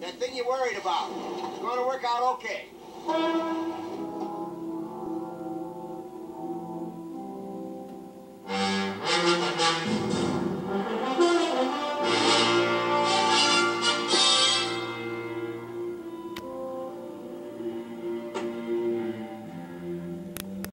That thing you're worried about. It's going to work out okay.